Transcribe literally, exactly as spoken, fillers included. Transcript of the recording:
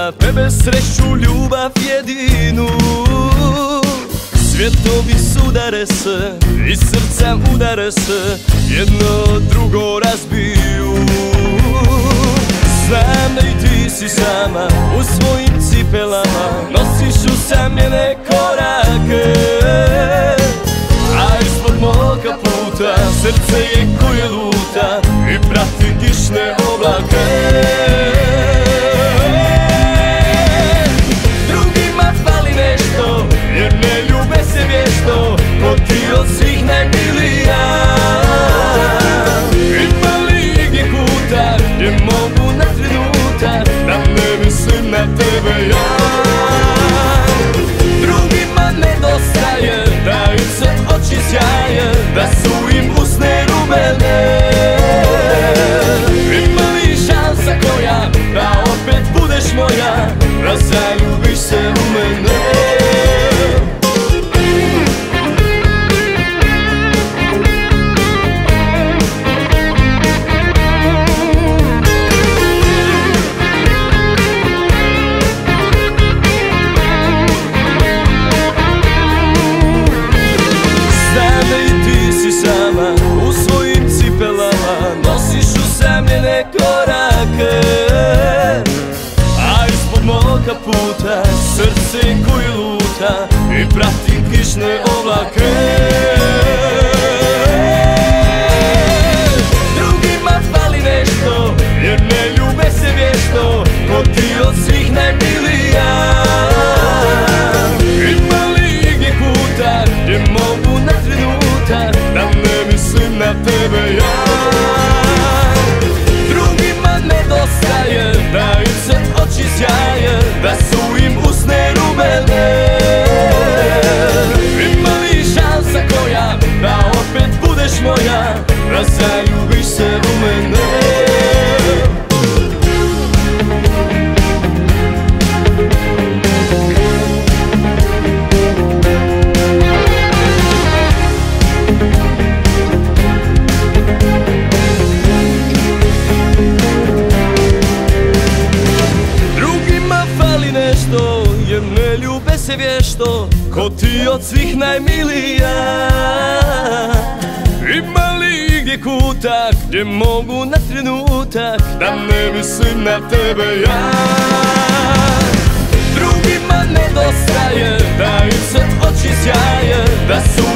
za tebe sreću, ljubav jedinu. Svjetovi sudare se i srca udare se, jedno drugo razbiju. Znam da i ti si sama u svojim cipelama, nosiš usamljene korake, a ispod moga puta srce je koje luta i prati kišne oblake. Drugima fali nešto jer ne ljube se vješto, ko ti od svih najmilija. Ima li igdje kuta gdje mogu na trenutak da ne mislim na tebe ja. Drugima nedostaje da im se oči sjaje, da su im usne rumene. Ima li šansa koja da opet budeš moja, da zaljubiš se u mene. Korake, a ispod moga puta srce koje luta i pratim kišne oblake. Drugima fali nešto jer ne ljube se vješto, ko ti od svih najmilija. Ima li igdje kuta gdje mogu na trenutak da ne mislim na tebe ja. Nedostaje da im se oči sjaje, da su im usne rumene. Ima li šansa koja da opet budeš moja, da zaljubiš se u mene. Jer ne ljube se vješto, ko ti od svih najmilija. Ima li igdje kutak gdje mogu na trenutak da ne mislim na tebe ja. Drugima nedostaje da im se oči sjaje, da su